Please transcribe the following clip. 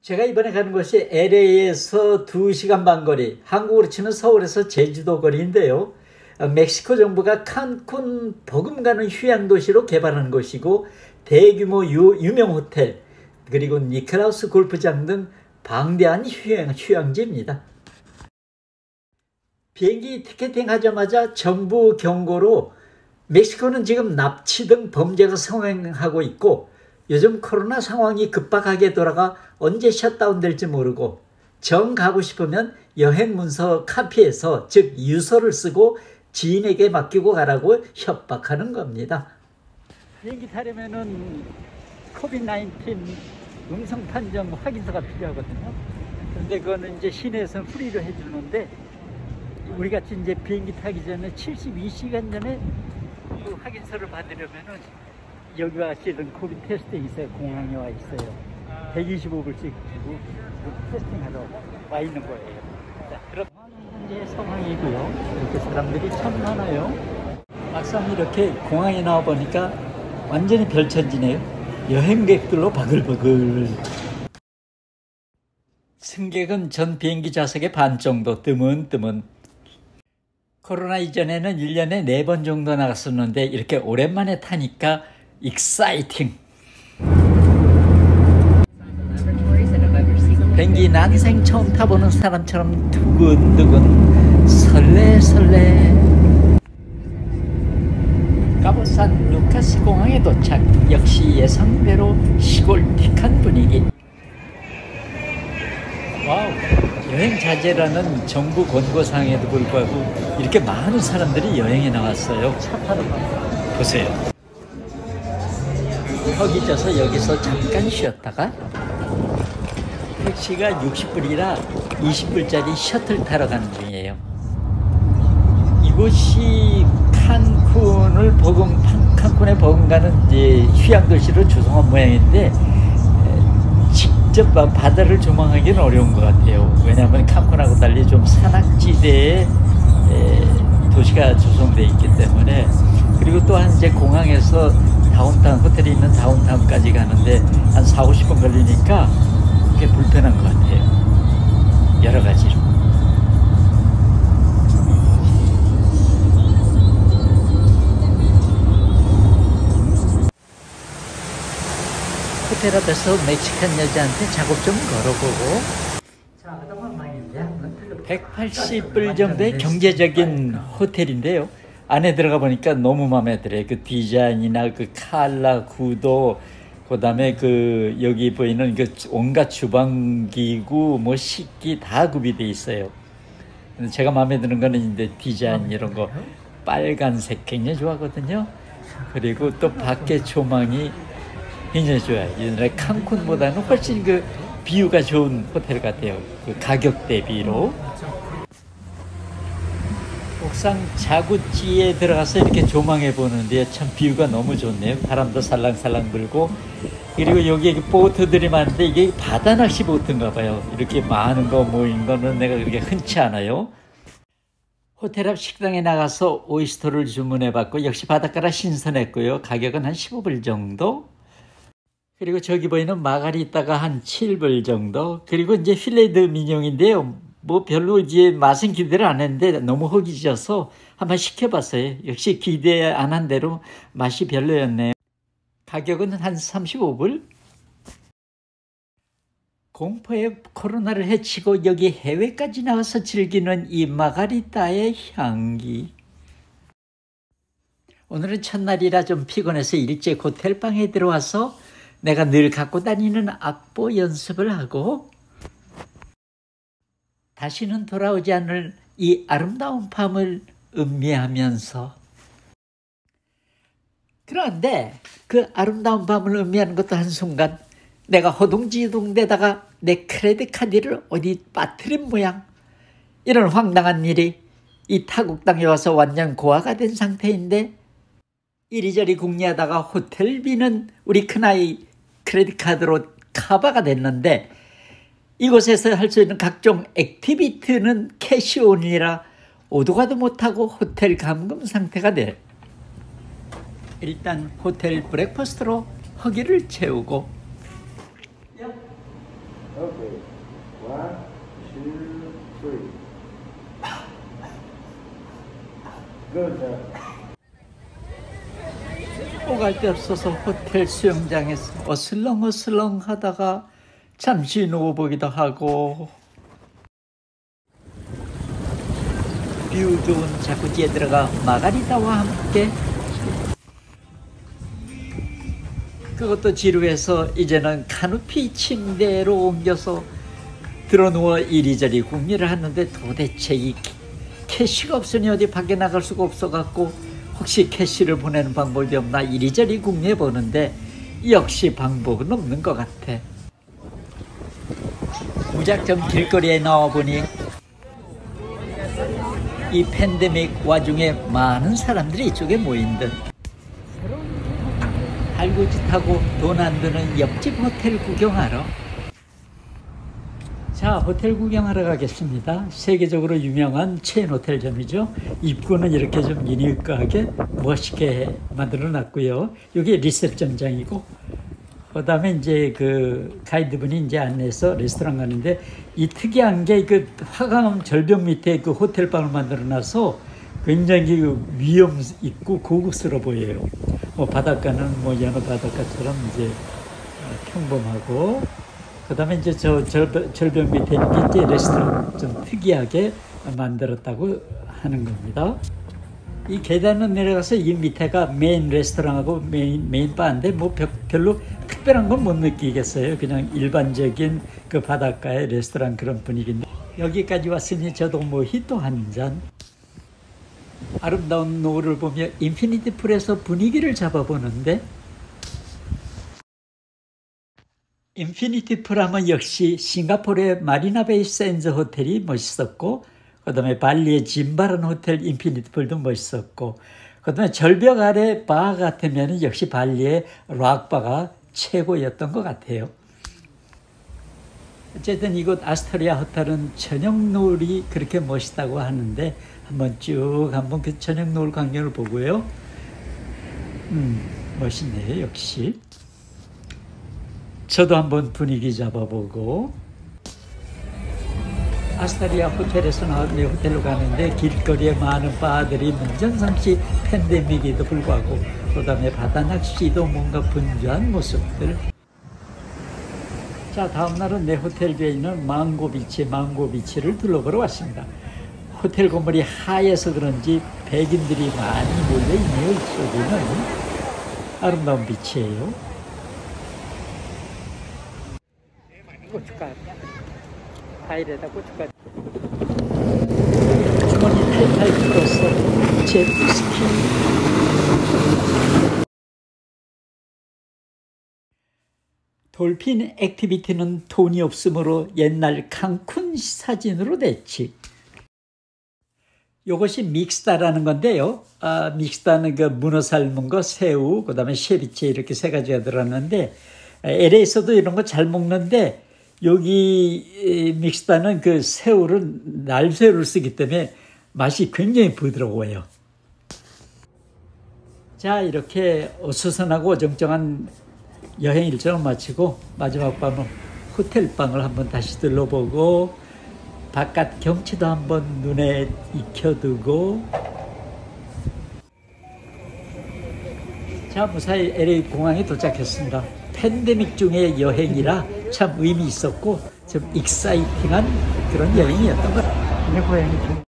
제가 이번에 가는 곳이 LA에서 2시간 반 거리, 한국으로 치면 서울에서 제주도 거리인데요. 멕시코 정부가 칸쿤 버금가는 휴양도시로 개발하는 곳이고 대규모 유명 호텔 그리고 니클라우스 골프장 등 방대한 휴양지입니다. 비행기 티켓팅 하자마자 정부 경고로 멕시코는 지금 납치 등 범죄가 성행하고 있고 요즘 코로나 상황이 급박하게 돌아가 언제 셧다운 될지 모르고 정 가고 싶으면 여행 문서 카피해서 즉 유서를 쓰고 지인에게 맡기고 가라고 협박하는 겁니다. 비행기 타려면은 코비드-19 음성 판정 확인서가 필요하거든요. 그런데 그거는 이제 시내에서는 프리로 해주는데 우리 같이 이제 비행기 타기 전에 72시간 전에 그 확인서를 받으려면은 여기와 같이 이런 코비드 테스팅이 있어요. 공항에 와 있어요. 125불씩 주고 테스팅하러 와 있는 거예요. 자, 그럼 현재 상황이고요. 이렇게 사람들이 참 많아요. 막상 이렇게 공항에 나와 보니까 완전히 별천지네요. 여행객들로 바글바글. 승객은 전 비행기 좌석의 반 정도 뜨문뜨문. 코로나 이전에는 1년에 4번 정도 나갔었는데 이렇게 오랜만에 타니까 익사이팅. 비행기 난생 처음 타보는 사람처럼 두근두근 설레설레. 까보산 루카스 공항에 도착. 역시 예상대로 시골틱한 분위기. 와우, 여행 자제라는 정부 권고사항에도 불구하고 이렇게 많은 사람들이 여행에 나왔어요. 차 타러 보세요. 허기져서 여기서 잠깐 쉬었다가 택시가 60불이라 20불짜리 셔틀 타러 가는 중이에요. 이곳이 칸쿤에 버금가는 이제 휴양도시로 조성한 모양인데 직접 바다를 조망하기는 어려운 것 같아요. 왜냐하면 칸쿤하고 달리 좀 산악지대에 도시가 조성되어 있기 때문에. 그리고 또한 이제 공항에서 다운타운, 호텔이 있는 다운타운까지 가는데 한 40-50분 걸리니까 꽤 불편한 것 같아요. 여러 가지로. 호텔 앞에서 멕시칸 여자한테 작업 좀 걸어보고 180불 정도의 경제적인 호텔인데요. 안에 들어가 보니까 너무 마음에 들어요. 그 디자인이나 그 컬러, 구도, 그 다음에 그 여기 보이는 그 온갖 주방기구, 뭐 식기 다 구비되어 있어요. 제가 마음에 드는 거는 이제 디자인 이런 거 빨간색 굉장히 좋아하거든요. 그리고 또 밖에 조망이 굉장히 좋아요. 옛날에 칸쿤보다는 훨씬 그 비유가 좋은 호텔 같아요. 그 가격 대비로. 옥상 자구지에 들어가서 이렇게 조망해 보는데 참 뷰가 너무 좋네요. 바람도 살랑살랑 불고. 그리고 여기 보트들이 많은데 이게 바다 낚시 보트인가 봐요. 이렇게 많은 거 모인 거는 내가 그렇게 흔치 않아요. 호텔 앞 식당에 나가서 오이스터를 주문해 봤고 역시 바닷가라 신선했고요. 가격은 한 15불 정도. 그리고 저기 보이는 마가리타가 한 7불 정도. 그리고 이제 필레드 민용인데요. 뭐 별로 이제 맛은 기대를 안 했는데 너무 허기져서 한번 시켜봤어요. 역시 기대 안 한 대로 맛이 별로였네요. 가격은 한 35불. 공포의 코로나를 헤치고 여기 해외까지 나와서 즐기는 이 마가리타의 향기. 오늘은 첫날이라 좀 피곤해서 일찍 호텔방에 들어와서 내가 늘 갖고 다니는 악보 연습을 하고 다시는 돌아오지 않을 이 아름다운 밤을 음미하면서. 그런데 그 아름다운 밤을 음미하는 것도 한순간 내가 허둥지둥대다가 내 크레딧 카드를 어디 빠뜨린 모양. 이런 황당한 일이 이 타국 땅에 와서 완전 고아가 된 상태인데 이리저리 궁리하다가 호텔비는 우리 큰아이 크레딧 카드로 커버가 됐는데 이곳에서 할 수 있는 각종 액티비티는 캐시온이라 오도 가도 못하고 호텔 감금 상태가 돼. 일단 호텔 브렉퍼스트로 허기를 채우고 오갈 데 없어서 호텔 수영장에서 어슬렁어슬렁 하다가 잠시 누워보기도 하고, 뷰 좋은 자쿠지에 들어가 마가리타와 함께, 그것도 지루해서 이제는 카누피 침대로 옮겨서 들어누워 이리저리 궁리를 하는데, 도대체 이 캐시가 없으니 어디 밖에 나갈 수가 없어갖고 혹시 캐시를 보내는 방법이 없나 이리저리 궁리해 보는데 역시 방법은 없는 것 같아. 무작정 길거리에 나와보니 이 팬데믹 와중에 많은 사람들이 이쪽에 모인 듯. 할구짓하고 돈 안 드는 옆집 호텔 구경하러. 자, 호텔 구경하러 가겠습니다. 세계적으로 유명한 체인 호텔점이죠. 입구는 이렇게 좀 유니크하게 멋있게 만들어 놨고요. 여기 리셉션장이고, 그 다음에 이제 그 가이드분이 이제 안내해서 레스토랑 가는데, 이 특이한 게 그 화강 절벽 밑에 그 호텔방을 만들어 놔서 굉장히 그 위험 있고 고급스러워 보여요. 뭐 바닷가는 뭐 여느 바닷가처럼 이제 평범하고, 그 다음에 이제 저 절벽 밑에 있는 게 이제 레스토랑 좀 특이하게 만들었다고 하는 겁니다. 이 계단을 내려가서 이 밑에가 메인 레스토랑하고 메인 바인데 뭐 별로 특별한 건 못 느끼겠어요. 그냥 일반적인 그 바닷가의 레스토랑 그런 분위기인데, 여기까지 왔으니 저도 모히또 한 잔. 아름다운 노을을 보며 인피니티 풀에서 분위기를 잡아보는데, 인피니티 풀 하면 역시 싱가포르의 마리나베이 샌즈 호텔이 멋있었고, 그 다음에 발리의 짐바란 호텔 인피니티 풀도 멋있었고, 그 다음에 절벽 아래 바 같으면 역시 발리의 락바가 최고였던 것 같아요. 어쨌든 이곳 아스토리아 호텔은 저녁 노을이 그렇게 멋있다고 하는데 한번 그 저녁 노을 광경을 보고요. 멋있네요, 역시. 저도 한번 분위기 잡아보고, 아스토리아 호텔에서 나왔는데 호텔로 가는데 길거리에 많은 바들이 문전성시 팬데믹에도 불구하고, 그 다음에 바다 낚시도 뭔가 분주한 모습들. 자, 다음날은 내 호텔 뒤에 있는 망고비치를 둘러보러 왔습니다. 호텔 건물이 하얘서 그런지 백인들이 많이 몰려있네요. 이쪽에는 아름다운 비치예요. 고춧가루, 과일에다 고춧가루, 주머니 탈탈 풀어서 제트스키. 돌핀 액티비티는 돈이 없으므로 옛날 칸쿤 사진으로 냈지. 이것이 믹스다라는 건데요. 믹스다는 그 문어 삶은 거, 새우, 그 다음에 쉐비체 이렇게 세 가지가 들어갔는데, LA에서도 이런 거 잘 먹는데, 여기 믹스다는 그 새우를 날새우를 쓰기 때문에 맛이 굉장히 부드러워요. 자, 이렇게 어수선하고 어정쩡한 여행 일정을 마치고 마지막 밤은 호텔방을 한번 다시 둘러보고, 바깥 경치도 한번 눈에 익혀두고, 자, 무사히 LA 공항에 도착했습니다. 팬데믹 중에 여행이라 참 의미 있었고 좀 익사이팅한 그런 여행이었던 것 같아요. 고양이